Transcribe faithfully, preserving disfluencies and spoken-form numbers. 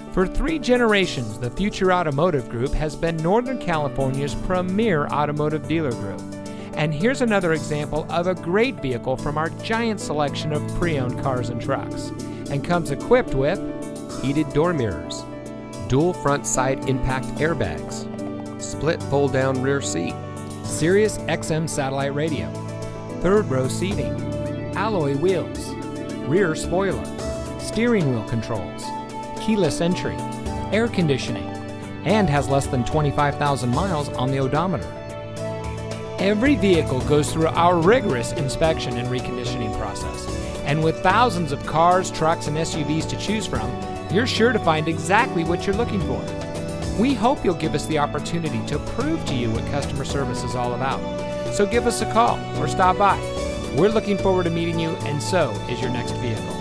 For three generations, the Future Automotive Group has been Northern California's premier automotive dealer group. And here's another example of a great vehicle from our giant selection of pre-owned cars and trucks. And comes equipped with heated door mirrors, dual front side impact airbags, split fold-down rear seat, Sirius X M satellite radio, third row seating, alloy wheels, rear spoiler, steering wheel controls, keyless entry, air conditioning, and has less than twenty-five thousand miles on the odometer. Every vehicle goes through our rigorous inspection and reconditioning process. And with thousands of cars, trucks, and S U Vs to choose from, you're sure to find exactly what you're looking for. We hope you'll give us the opportunity to prove to you what customer service is all about. So give us a call or stop by. We're looking forward to meeting you, and so is your next vehicle.